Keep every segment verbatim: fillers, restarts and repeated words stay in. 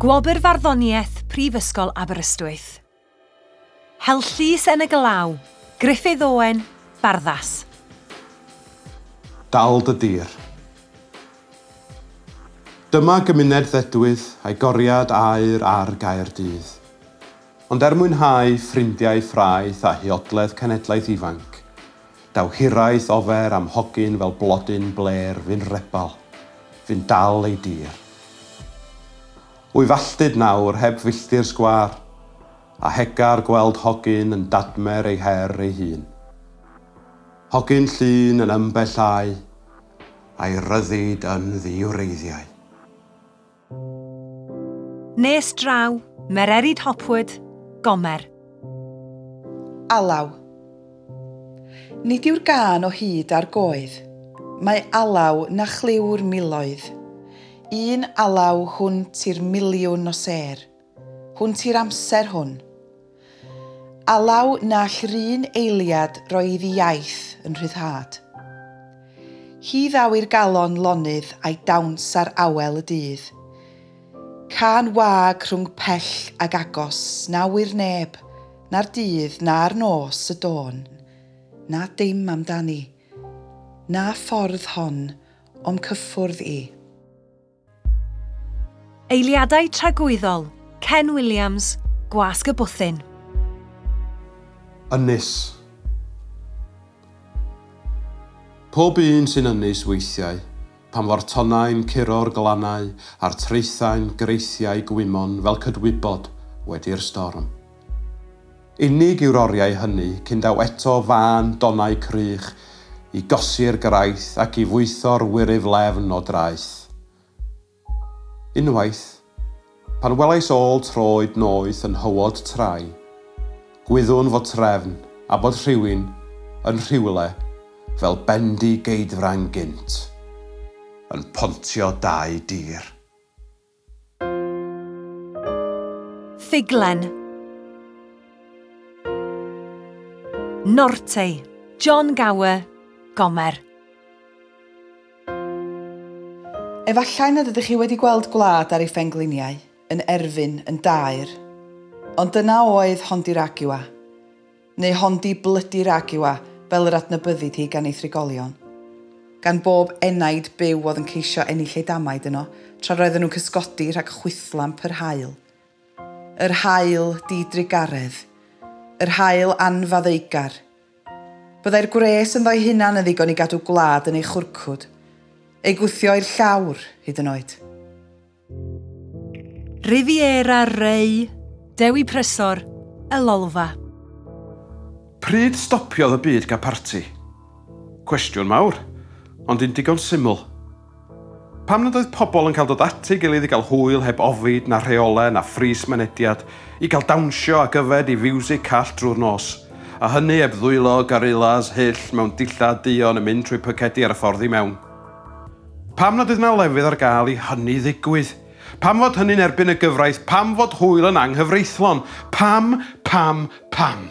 Gwobr farddoniaeth Prifysgol Aberystwyth. Hel llys yn y glaw, Gruffydd Owen, Barddas. Dal dy dir. Dyma gymuned ddedwydd a'i goriad aur ar Gaerdydd. Ond er mwynhau ffrindiau ffraeth a hiodledd cenedlaeth ifanc, daw hiraeth ofer am hogyn fel blodyn bler fy'n rebal, fy'n dal ei dir. Wyfalltyd nawr heb filltir sgwar, a hegar gweld hogyn yn dadmer ei her ei hun. Hogyn llun yn ymbellau, a'i ryddid yn ddiwreiddiau. Nes draw, Mererid Hopwood, Gomer. Alaw. Nid yw'r gân o hyd ar goedd. Mae alaw na chliw'r miloedd. Un alaw hwnt i'r miliwn o ser. Hwnt i'r amser hwn. Alaw na llrun eiliad roedd i iaith yn rhyddhad. Hi ddaw i'r galon lonydd a'i dawns ar awel y dydd. Can wag rhwng pell ag agos, na wir neb, na'r dydd, na'r nos y dôn, na dim amdani, na ffordd hon o'm cyffwrdd i. Eiliadau tragwyddol, Ken Williams, Gwasg y Bwthyn. Ynys. Pob un sy'n ynys weithiau, pan fo'r tonau'n curo'r glannau a'r traethau'n greithiau gwymon fel cydwybod wedi'r storm. Unig yw'r oriau hynny cyn daw eto fan donau crych i gosi'r graith ac i fwytho'r wirif lefn o draeth. Unwaith, pan welais ôl troed noeth yn hywod trai, gwyddwn fod trefn a bod rhywun yn rhywle fel bendi geidfran gynt, yn pontio dau dir. Ffuglen. Nortei, John Gower, Gomer. Efallai nad ydych chi wedi gweld gwlad ar ei phenglyniau, yn erfyn, yn dair, ond dyna oedd Hondi Ragiwa, neu Hondi Blydi Ragiwa, fel yr adnabyddid hi gan ei thrigolion. Gan bob enaid byw oedd yn ceisio ennill ei damaid yno, tra roedden nhw'n cysgodi rhag chwythlamp yr hael. Yr hael didrigaredd, yr hael anfaddeugar. Byddai'r gwres yn ddoi hunan yn ddigon i gadw gwlad yn ei chwrcwd, ei gwthio i'r llawr hyd yn oed. Riviera Rei, Dewi Prysor, y Lolfa. Pryd stopiodd y byd gael parti? Cwestiwn mawr, ond un digon syml. Pam nad oedd pobl yn cael dod ati gilydd i gael hwyl heb ofid na rheole na ffris mynediad, i gael dawnsio a gyfed i fiwsig call drwy'r nos, a hynny heb ddwylo garilas hyll mewn dillad dion yn mynd trwy pocedi ar y ffordd i mewn. Pam nad oedd na lefydd ar gael i hynny ddigwydd? Pam fod hynny'n erbyn y gyfraith? Pam fod hwyl yn anghyfreithlon? Pam, pam, pam?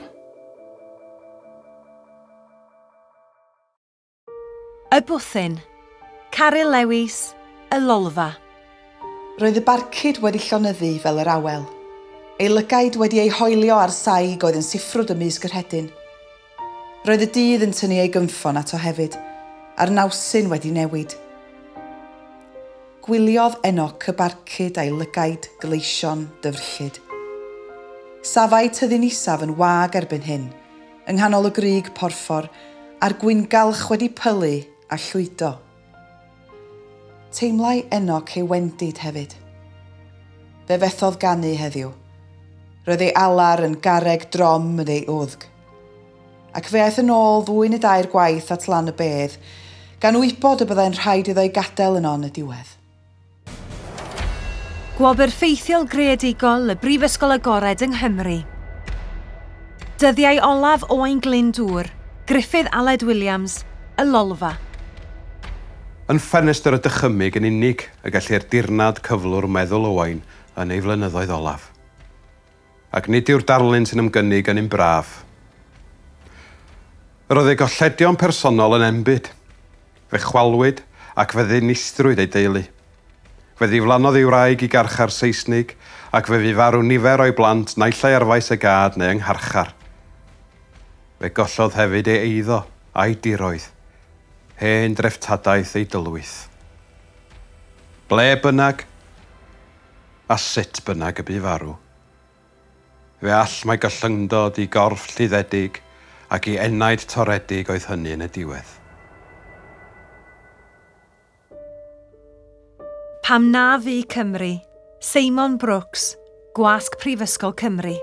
Y Bwthyn, Caryl Lewis, y Lolfa. Roedd y barcud wedi llonyddu fel yr awel. Ei lygaid wedi ei hoelio ar saig oedd yn siffrwd ymysg yr hedyn. Roedd y dydd yn tynnu ei gymffon ato hefyd, a'r nawsyn wedi newid. Gwyliodd Enoch y barcud a'i lygaid gleision dyfrllyd. Safai tyddyn isaf yn wag erbyn hyn, yng nghanol y gryg porffor, a'r gwyngalch wedi pylu a llwydo. Teimlai Enoch ei wendid hefyd. Fe fethodd ganu heddiw. Roedd ei alar yn garreg drom yn ei wddg. Ac fe aeth yn ôl ddwy neu dair gwaith at lan y bedd, gan wybod y byddai'n rhaid iddo ei gadael yno yn y diwedd. Gwobr ffeithiol greadigol y Brifysgol Agored yng Nghymru. Dyddiau olaf Owain Glyndŵr, Gruffydd Aled Williams, y Lolfa. Yn ffenestr y dychymig yn unig y gellir dirnad cyflwr meddwl Owain yn ei flynyddoedd olaf. Ac nid yw'r darlun sy'n ymgynnig yn un braf. Roedd ei golledion personol yn enbyd, fe chwalwyd ac fe ddinistrwyd ei deulu. Fe ddiflannodd ei wraig i garchar Saesnig ac fe fu farw nifer o'i blant naill ai ar faes y gad neu yng Ngharchar. Fe gollodd hefyd ei eiddo a'i diroedd, hen dreftadaeth ei dylwyth. Ble bynnag a sut bynnag y bu farw. Fe all mae gollyngdod i gorff llyddedig ac i enaid toredig oedd hynny yn y diwedd. Pam na fi Cymru, Seimon Brooks, Gwasg Prifysgol Cymru.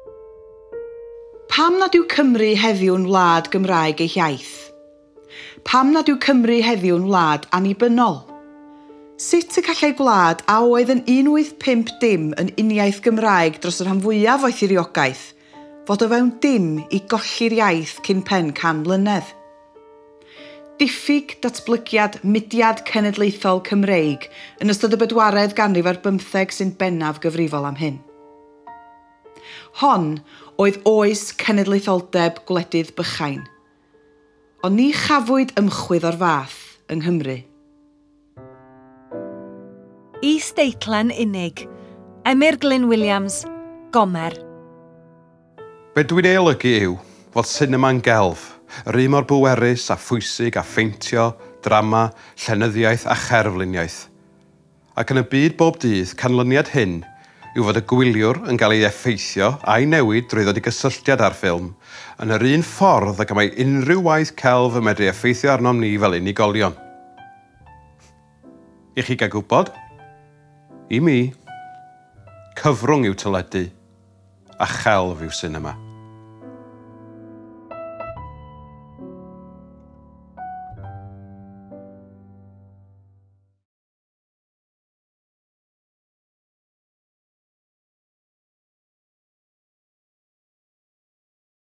Pam nad yw Cymru heddiw'n wlad Gymraeg ei hiaith? Pam nad yw Cymru heddiw'n wlad annibynnol? Sut y gallai gwlad a oedd yn un wyth pump dim yn uniaeth Gymraeg dros yr rhan fwyaf o'i thiriogaeth, fod o fewn dim i golli'r iaith cyn pen can mlynedd? Diffyg datblygiad mudiad cenedlaethol Cymreig yn ystod y bedwaredd ganrif ar bymtheg sy'n bennaf gyfrifol am hyn. Hon oedd oes cenedlaetholdeb gwledydd bychain, ond ni chafwyd ymchwyd o'r fath yng Nghymru. Is-deitlen unig, Emyr Glyn Williams, Gomer. Be dwi'n ei olygu yw fod sinema'n gelf, yr un mor bwerus a phwysig a ffeintio, drama, llenyddiaeth a cherfluniaeth. Ac yn y byd bob dydd, canlyniad hyn yw fod y gwyliwr yn cael ei effeithio a'i newid drwy ddod i gysylltiad â'r ffilm yn yr un ffordd ac mae unrhyw waith celf yn medru effeithio arnom ni fel unigolion. I chi gael gwybod, i mi, cyfrwng yw tyledu a chelf yw sinema.